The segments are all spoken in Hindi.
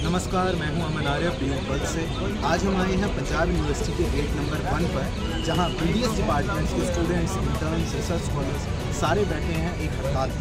नमस्कार, मैं हूं अमन आर्य पद से। आज हम आए हैं पंजाब यूनिवर्सिटी के गेट नंबर 1 पर, जहां BDS डिपार्टमेंट्स के स्टूडेंट्स, इंटर्न्स, रिसर्च स्कॉलर्स सारे बैठे हैं एक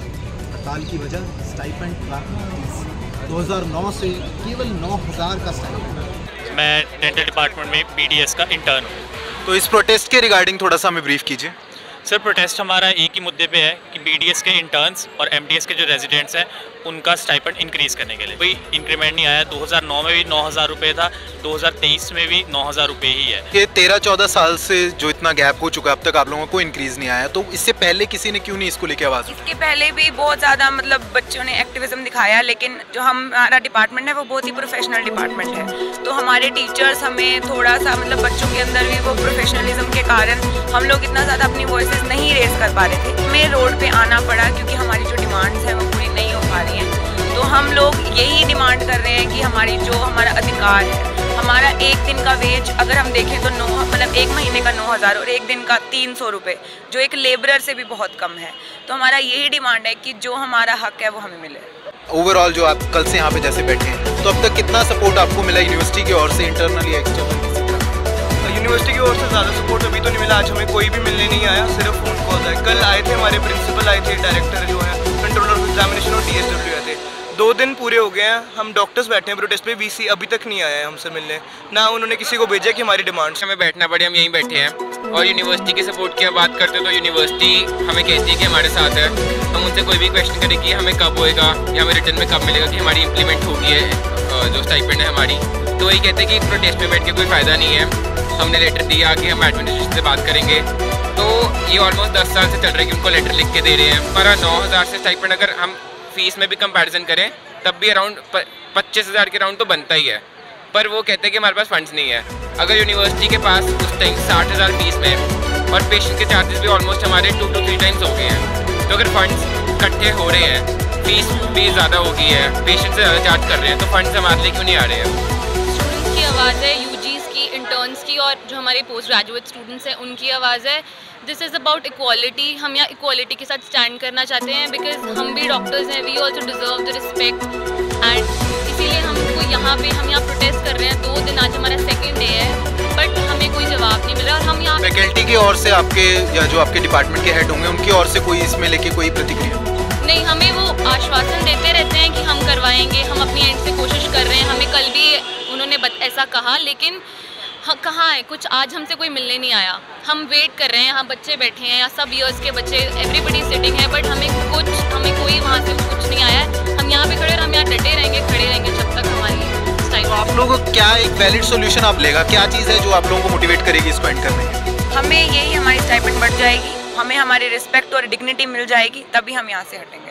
हड़ताल की वजह स्टाइपेंड का फीस 2009 से केवल 9,000 का स्टाइपेंड। मैं डेंटल डिपार्टमेंट में BDS का इंटर्न हूँ। तो इस प्रोटेस्ट के रिगार्डिंग थोड़ा सा हमें ब्रीफ कीजिए। सर, प्रोटेस्ट हमारा एक ही मुद्दे पे है कि BDS के इंटर्न्स और MDS के जो रेजिडेंट्स हैं उनका स्टाइपेंड इंक्रीज़ करने के लिए कोई इंक्रीमेंट नहीं आया। 2009 में भी 9,000 रुपये था, 2023 में भी 9,000 रुपये ही है। ये 13-14 साल से जो इतना गैप हो चुका है, अब तक आप लोगों को इंक्रीज़ नहीं आया, तो इससे पहले किसी ने क्यों नहीं इसको लेके आवाज़? इसके पहले भी बहुत ज़्यादा बच्चों ने एक्टिविज्म दिखाया, लेकिन जो हमारा डिपार्टमेंट है वो बहुत ही प्रोफेशनल डिपार्टमेंट है। तो हमारे टीचर्स हमें थोड़ा सा बच्चों के अंदर भी वो प्रोफेशनलिज्म के कारण हम लोग इतना ज़्यादा अपनी वॉइसेस नहीं रेज कर पा रहे थे। हमें रोड पे आना पड़ा क्योंकि हमारी जो डिमांड्स हैं वो पूरी नहीं हो पा रही हैं। तो हम लोग यही डिमांड कर रहे हैं कि हमारा अधिकार है, हमारा एक दिन का वेज अगर हम देखें तो एक महीने का 9,000 और एक दिन का 300 रुपये, जो एक लेबरर से भी बहुत कम है। तो हमारा यही डिमांड है कि जो हमारा हक है वो हमें मिले। ओवरऑल जो आप कल से यहाँ पे जैसे बैठे हैं, तो अब तक कितना सपोर्ट आपको मिला यूनिवर्सिटी की ओर से, इंटरनल या एक्सटर्नल? यूनिवर्सिटी की ओर से ज़्यादा सपोर्ट अभी तो नहीं मिला। आज हमें कोई भी मिलने नहीं आया, सिर्फ फ़ोन कॉल आए। कल आए थे हमारे प्रिंसिपल आए थे, डायरेक्टर जो है, कंट्रोलर ऑफ एग्जामिनेशन और DSW आए थे। 2 दिन पूरे हो गए हैं, हम डॉक्टर्स बैठे हैं प्रोटेस्ट पे। VC अभी तक नहीं आया है हमसे मिलने, ना उन्होंने किसी को भेजा कि हमारी डिमांड्स हमें बैठना पड़े, हम यहीं बैठे हैं। और यूनिवर्सिटी के सपोर्ट की बात करते तो यूनिवर्सिटी हमें कहती है कि हमारे साथ है। हम उनसे कोई भी क्वेश्चन करें कि हमें कब होएगा या हमें रिटर्न में कब मिलेगा कि हमारी इम्प्लीमेंट होगी है जो स्टाइपेंड है हमारी, तो वही कहते हैं कि प्रोटेस्ट में बैठ के कोई फ़ायदा नहीं है। हमने लेटर दिया कि हम एडमिनिस्ट्रेशन से बात करेंगे। तो ये ऑलमोस्ट 10 साल से चल रहा है कि उनको लेटर लिख के दे रहे हैं। पर 9,000 से स्टाइपेंड अगर हम फीस में भी कंपैरिजन करें तब भी अराउंड 25,000 के राउंड तो बनता ही है। पर वो कहते हैं कि हमारे पास फंड्स नहीं है। अगर यूनिवर्सिटी के पास उस टाइम 60,000 फीस में और पेशेंट के चार्जेस भी ऑलमोस्ट हमारे 2 to 3 टाइम्स हो गए हैं, तो अगर फंड्स इकट्ठे हो रहे हैं, फीस भी ज़्यादा हो गई है, पेशेंट से ज़्यादा चार्ज कर रहे हैं, तो फंड्स हमारे लिए क्यों नहीं आ रहे हैं? स्टूडेंट्स की आवाज़ है, UGs की, इंटर्न्स की और जो हमारे पोस्ट ग्रेजुएट स्टूडेंट्स हैं उनकी आवाज़ है। This is about equality. हम यहाँ इक्वालिटी के साथ स्टैंड करना चाहते हैं, बिकॉज हम भी डॉक्टर्स हैं, we also deserve the respect. And इसीलिए हम यहाँ प्रोटेस्ट कर रहे हैं। 2 दिन आज हमारा 2nd डे है, बट हमें कोई जवाब नहीं मिल रहा। और हम यहाँ फैकल्टी की ओर से आपके या जो आपके डिपार्टमेंट के हेड होंगे उनकी ओर से कोई इसमें लेके कोई प्रतिक्रिया नहीं, हमें वो आश्वासन देते रहते हैं कि हम करवाएंगे, हम अपनी एंड से कोशिश कर रहे हैं। हमें कल भी उन्होंने ऐसा कहा, लेकिन कहाँ है कुछ, आज हमसे कोई मिलने नहीं आया। हम वेट कर रहे हैं, यहाँ बच्चे बैठे हैं, यहाँ सब ईयर्स के बच्चे, एवरीबडी सिटिंग है, बट हमें कोई वहाँ से कुछ नहीं आया है। हम यहाँ पे खड़े और हम यहाँ डटे रहेंगे, खड़े रहेंगे जब तक हमारी स्टाइल। तो आप लोगों को क्या एक वैलिड सोल्यूशन आप लेगा, क्या चीज़ है जो आप लोगों को मोटिवेट करेगी इसको एंड करने में? हमें यही हमारी स्टाइपेंड बढ़ जाएगी, हमें हमारी रिस्पेक्ट और डिग्निटी मिल जाएगी, तभी हम यहाँ से हटेंगे।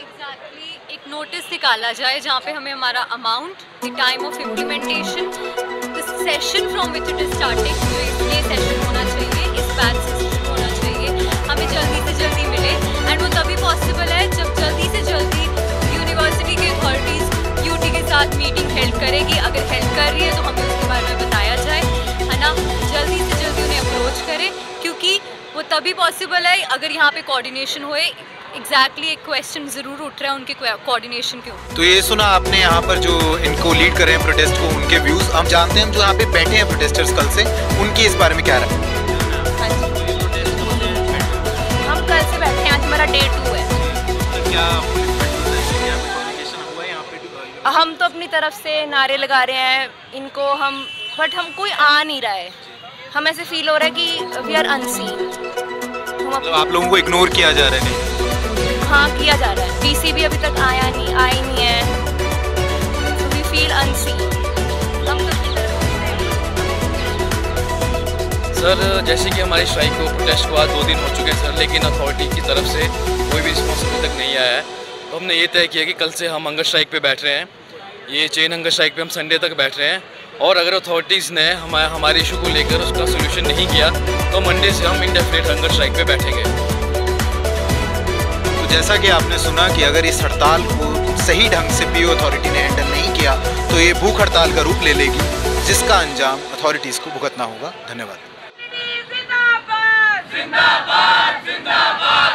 एक नोटिस निकाला जाए जहाँ पे हमें हमारा amount, the time of implementation, the session from which it is starting, जो ये सेशन होना चाहिए, इस बैच से होना चाहिए, हमें जल्दी से जल्दी मिले। एंड वो तभी पॉसिबल है जब जल्दी से जल्दी यूनिवर्सिटी की अथॉरिटीज़ UT के साथ मीटिंग हेल्ड करेगी। अगर हेल्ड कर रही है तो हमें उसके बारे में बताया जाए, है ना, जल्दी से जल्दी उन्हें अप्रोच करें, क्योंकि वो तभी पॉसिबल है अगर यहाँ पे कोऑर्डिनेशन होए। एग्जैक्टली एक क्वेश्चन ज़रूर उठ रहा है उनके कोऑर्डिनेशन के ऊपर। तो ये सुना आपने यहाँ पर जो इनको लीड कर रहे हैं प्रोटेस्ट को, उनके व्यूज़ हम जानते हैं। जो यहाँ पे बैठे हैं प्रोटेस्टर्स कल से, उनकी इस बारे में क्या राय? हाँ जी, हम कल से बैठे हैं, आज हमारा Day 2 है। हम तो अपनी तरफ से नारे लगा रहे हैं इनको, बट हम कोई आ नहीं रहा है। हम ऐसे फील हो रहा है कि वी आर अनसीन। मतलब आप लोगों को इग्नोर किया जा रहा है? हाँ, किया जा रहा है। VC भी अभी तक आई नहीं है। We feel unseen. सर, जैसे कि हमारी स्ट्राइक को, प्रोटेस्ट को आज 2 दिन हो चुके हैं सर, लेकिन अथॉरिटी की तरफ से कोई भी रिस्पॉन्स अभी तक नहीं आया है। तो हमने ये तय किया कि कल से हम हंगर स्ट्राइक पे बैठ रहे हैं। ये चेन हंगर स्ट्राइक पे हम संडे तक बैठ रहे हैं, और अगर अथॉरिटीज़ ने हमारे इशू को लेकर उसका सोल्यूशन नहीं किया तो मंडे से हम इंडेफिनिट हंगर स्ट्राइक पे बैठेंगे। तो जैसा कि आपने सुना कि अगर इस हड़ताल को सही ढंग से PO अथॉरिटी ने हैंडल नहीं किया तो ये भूख हड़ताल का रूप ले लेगी, जिसका अंजाम अथॉरिटीज़ को भुगतना होगा। धन्यवाद। जिंदाबाद जिंदाबाद जिंदाबाद।